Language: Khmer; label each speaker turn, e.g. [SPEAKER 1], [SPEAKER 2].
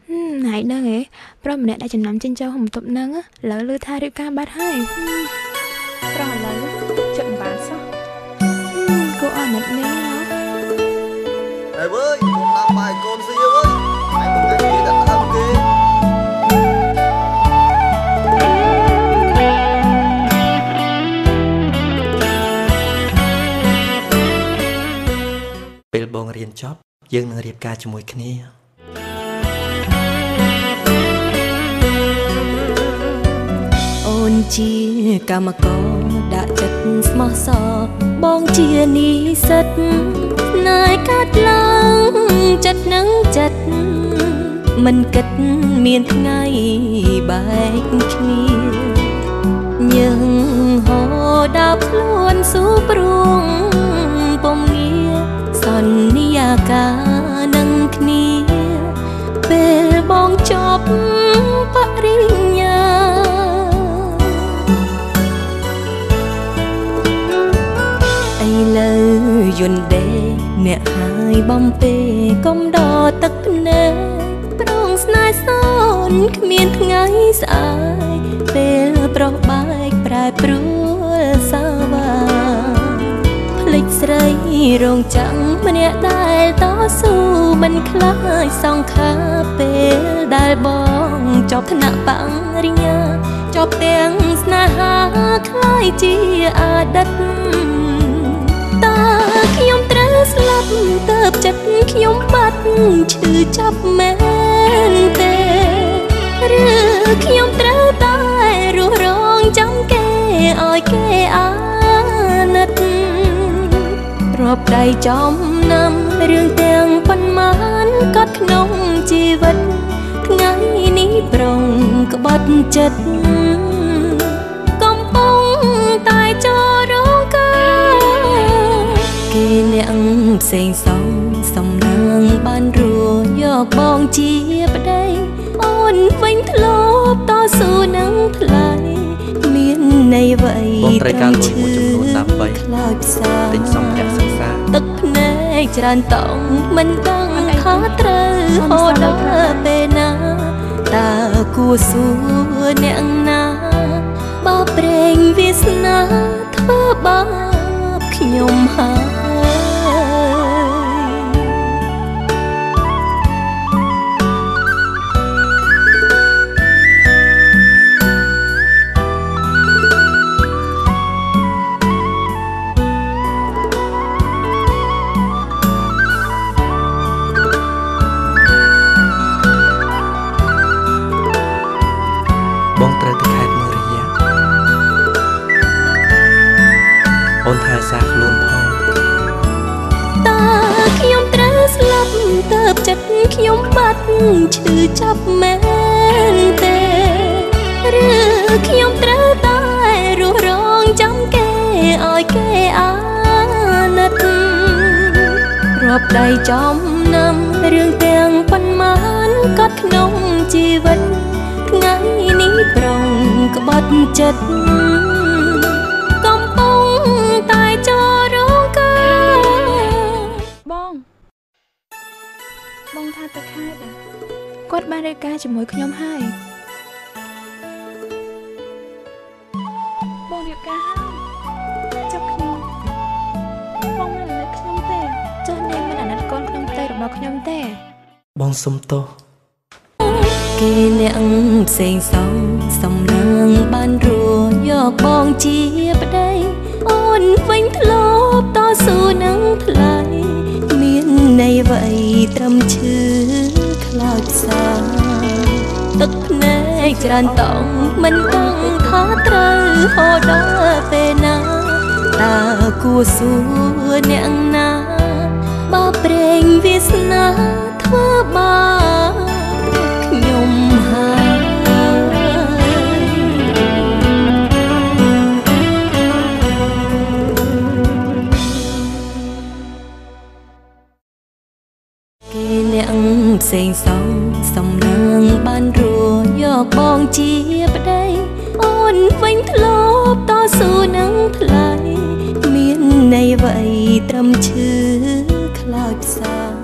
[SPEAKER 1] hãy nâng ấy, pro mình đã chấm nắm trên châu hồng tụm nâng á, lỡ lư tha điệu ca bát hai.
[SPEAKER 2] Pro lỡ chậm bán sao?
[SPEAKER 1] Cô ở nật nè nó.
[SPEAKER 3] Ê ơi, con làm bài con gì ơi? Anh cũng nghe đặt thăm kì.
[SPEAKER 4] ពេលបងរៀនចប់យើងនឹងរៀបការជាមួយគ្នា
[SPEAKER 5] អូនជាកម្មករដាក់ចិត្តស្មោះសរបងជានិស្សិតណាយកាត់ឡើងចិត្តនឹងចិត្តមិនគិតមានថ្ងៃបែកគ្នាយើងហោដើរខ្លួនស៊ូព្រួងពុំងារសន្យាការនឹងគ្នាពេលបងចប់បរិញ្ញាឥឡូវយន្តដេអ្នកហើយបំពេកុំដកទឹកភ្នែកប្រងស្នេហ៍សូនគ្មានថ្ងៃស្អែកពេលប្រុសបែកប្រែប្រួលសាវាភ្លេចស្រីរងចាំងម្នាក់ដែលតស៊ូមិនខ្លាចសង្ខារពេលដែលបងចប់ថ្នាក់បរិញ្ញាចប់ទាំងស្នេហាខ្លាយជាអតីតតើខ្ញុំត្រូវស្លាប់ទៅចិត្តខ្ញុំបាត់ឈឺចាប់មែនទេឬខ្ញុំត្រូវតែរស់រងចាំគេឲ្យគេអាណិតរាប់ដៃចំណាំរឿងទាំងប៉ុន្មានក៏ក្នុងជីវិតថ្ងៃនេះប្រងក្បត់ចិត្តកំពុងតែចូលរងការគេអ្នកផ្សេងសំណាងបានរួយកបងជាប្តីអូនវិញធ្លាប់តស៊ូនឹងថ្លៃមានន័យអ្វី
[SPEAKER 4] បងត្រូវការលុយមួយចំនួនដើម្បី
[SPEAKER 5] ខ្លោចផ្សា
[SPEAKER 4] ទិញសម្ភារៈសិក្សា
[SPEAKER 5] ទឹកភ្នែកច្រើនតោងមិនដឹងថាត្រូវហូរដល់ពេលណាតើគួរសួរអ្នកណាបើប្រេងវាសនាធ្វើបាបខ្ញុំហើយ
[SPEAKER 4] បងត្រូវទៅខេត្តមួយរយៈអូនថែសាខ្លួនផង
[SPEAKER 5] តើខ្ញុំត្រូវស្លាប់ទៅចិត្តខ្ញុំបាត់ឈឺចាប់មែនទេឬខ្ញុំត្រូវតែរស់រងចាំគេឲ្យគេអាណិតរាប់ដៃចំណាំរឿងទាំងប៉ុន្មានក៏ក្នុងជីវិតថ្ងៃនេះប្រងក្បត់ចិត្តកំពុងតែចូលរងការ
[SPEAKER 2] បងថាទៅខេត្ត
[SPEAKER 1] គាត់បានរាយការណ៍ជាមួយខ្ញុំហើយ
[SPEAKER 2] បងរៀបការហើយចុះខ្ញុំបងមិនអាណិតខ្ញុំទេ
[SPEAKER 1] ចុះនាងមិនអាណិតកូនក្នុងផ្ទៃរបស់ខ្ញុំទេ
[SPEAKER 4] បងសុំទោស
[SPEAKER 5] គេអ្នកផ្សេងសំណាងបានរួយកបងជាប្តីអូនវិញធ្លាប់តស៊ូនឹងថ្លៃមានន័យអ្វីត្រឹមឈឺខ្លោចផ្សាទឹកភ្នែកច្រើនតោងមិនដឹងថាត្រូវហូរដល់ពេលណាតើគួរសួរអ្នកណាបើប្រេងវាសនាធ្វើបាបខ្ញុំហើយគេអ្នកផ្សេងសំណាងបានរួយកបងជាប្តីអូនវិញធ្លាប់តស៊ូនឹងថ្លៃមានន័យអ្វីត្រឹមឈឺខ្លោចផ្សា